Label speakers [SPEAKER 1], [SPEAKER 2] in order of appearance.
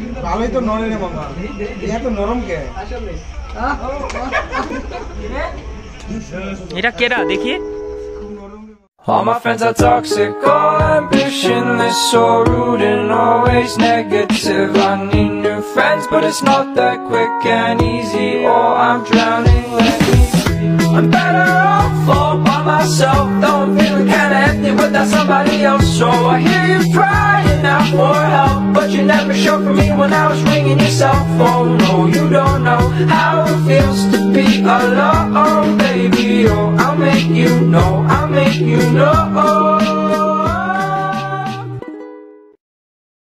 [SPEAKER 1] ভালোই তো নড়ে রে মামা, এত নরম কে?
[SPEAKER 2] এটা কেডা দেখি?
[SPEAKER 3] All my friends are toxic, all ambitionless, so rude and always negative. I need new friends, but it's not that quick and easy, or I'm drowning, let me free. I'm better off all by myself, though I'm feeling kinda empty without somebody else. So I hear you crying out for help, but you never showed for me when I was ringing your cell phone. No, you don't know how it feels to be alone, baby. Oh, I'll make you know, I'll make you know.